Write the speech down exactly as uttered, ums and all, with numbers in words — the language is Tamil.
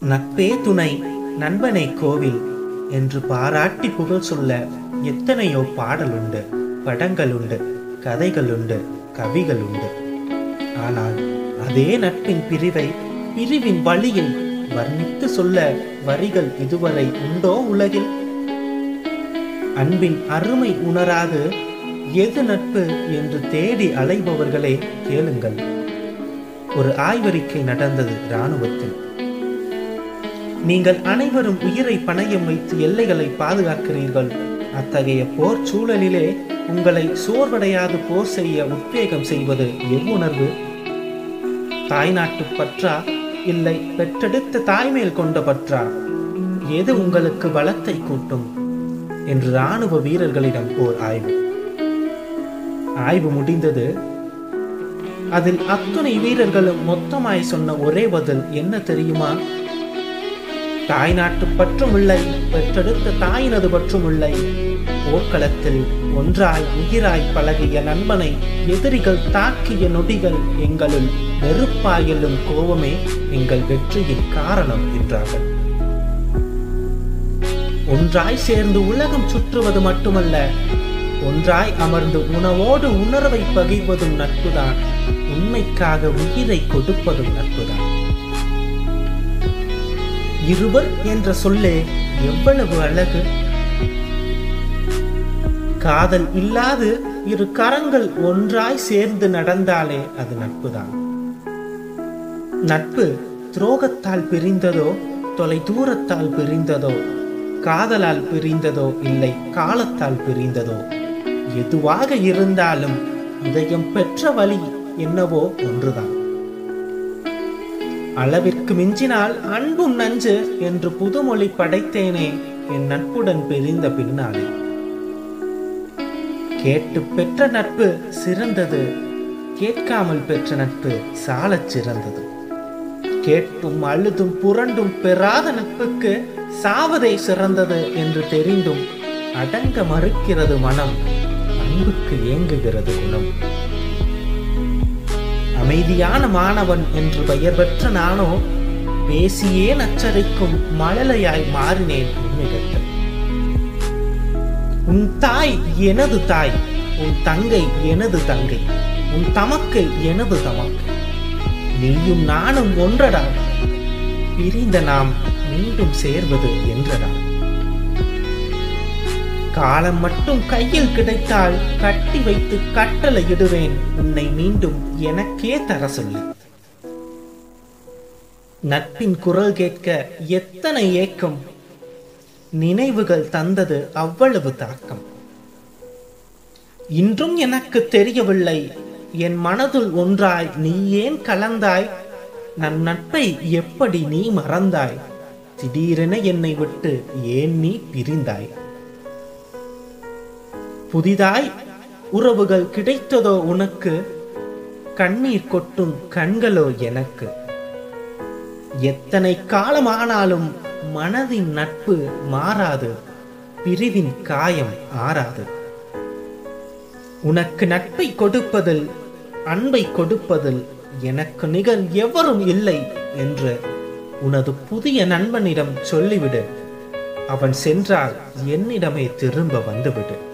நட்பே துணை, நண்பனை கோவில் என்று பாராட்டி புகழ் சொல்ல எத்தனையோ பாடலுண்டு, படங்களுண்டு, கதைகளுண்டு, கவிகளுண்டு. ஆனால் அதே நட்பின் பிரிவை, பிரிவின் வழியை வர்ணித்து சொல்ல வரிகள் இதுவரை உண்டோ உலகில்? அன்பின் அருமை உணராது எது நட்பு என்று தேடி அலைபவர்களே கேளுங்கள். ஒரு ஆய்வறிக்கை நடந்தது இராணுவத்தில். நீங்கள் அனைவரும் உயிரை பணயம் வைத்து எல்லைகளை பாதுகாக்கிறீர்கள். அத்தகைய போர் சூழலிலே உங்களை சோர்வடையாது போர் செய்ய உத்வேகம் செய்வது எவ்வுணர்வு? தாய்நாட்டு பற்றா, இல்லை பெற்றெடுத்த தாய்மேல் கொண்ட பற்றா? எது உங்களுக்கு பலத்தை கூட்டும் என்று இராணுவ வீரர்களிடம் ஓர் ஆய்வு. ஆய்வு முடிந்தது. அதில் அத்துணை வீரர்களும் மொத்தமாய் சொன்ன ஒரே பதில் என்ன தெரியுமா? தாய்நாட்டு பற்றும் இல்லை, பெற்றெடுத்த தாயினது பற்றும் இல்லை. போர்க்களத்தில் ஒன்றாய் உயிராய் பழகிய நண்பனை எதிரிகள் தாக்கிய நொடிகள் எங்களுள் நெருப்பாயலும் கோபமே எங்கள் வெற்றியின் காரணம் என்றார்கள். ஒன்றாய் சேர்ந்து உலகம் சுற்றுவது மட்டுமல்ல, ஒன்றாய் அமர்ந்து உணவோடு உணர்வை பகிர்வதும் நட்புதான். உண்மைக்காக உயிரை கொடுப்பதும் நட்புதான். இருவர் என்ற சொல்லே எவ்வளவு அழகு! காதல் இல்லாது இரு கரங்கள் ஒன்றாய் சேர்ந்து நடந்தாலே அது நட்புதான். நட்பு துரோகத்தால் பிரிந்ததோ, தொலை தூரத்தால் பிரிந்ததோ, காதலால் பிரிந்ததோ, இல்லை காலத்தால் பிரிந்ததோ, எதுவாக இருந்தாலும் இதயம் பெற்ற வழி என்னவோ ஒன்றுதான். அளவிற்கு மிஞ்சினால் அன்பும் நஞ்சு என்று புதுமொழி படைத்தேனே என் நட்புடன் பிரிந்த பின்னாலே. கேட்டு பெற்ற நட்பு சிறந்தது, கேட்காமல் பெற்ற நட்பு சாலச் சிறந்தது. கேட்டும் அழுதும் புரண்டும் பெறாத நட்புக்கு சாவதே சிறந்தது என்று தெரிந்தும் அடங்க மறுக்கிறது மனம், அன்புக்கு ஏங்குகிறது குணம். அமைதியான மாணவன் என்று பெயர் பெற்ற நானோ பேசியே நச்சரிக்கும் மழலையாய் மாறினேன் உன்னிடத்தில். உன் தாய் எனது தாய், உன் தங்கை எனது தங்கை, உன் தமக்கை எனது தமக்கை. நீயும் நானும் ஒன்றடா, பிரிந்த நாம் மீண்டும் சேர்வது என்றடா. காலம் மட்டும் கையில் கிடைத்தால் கட்டி வைத்து கட்டளை இடுவேன் உன்னை மீண்டும் எனக்கே தர சொல்லி. நட்பின் குரல் கேட்க எத்தனை ஏக்கம், நினைவுகள் தந்தது அவ்வளவு தாக்கம். இன்றும் எனக்கு தெரியவில்லை என் மனதுள் ஒன்றாய் நீ ஏன் கலந்தாய், நன் நட்பை எப்படி நீ மறந்தாய், திடீரென என்னை விட்டு ஏன் நீ பிரிந்தாய். புதிதாய் உறவுகள் கிடைத்ததோ உனக்கு, கண்ணீர் கொட்டும் கண்களோ எனக்கு. எத்தனை காலமானாலும் மனதின் நட்பு மாறாது, பிரிவின் காயம் ஆறாது. உனக்கு நட்பை கொடுப்பதில், அன்பை கொடுப்பதில் எனக்கு நிகர் எவரும் இல்லை என்று உனது புதிய நண்பனிடம் சொல்லிவிடு. அவன் சென்றால் என்னிடமே திரும்ப வந்துவிடு.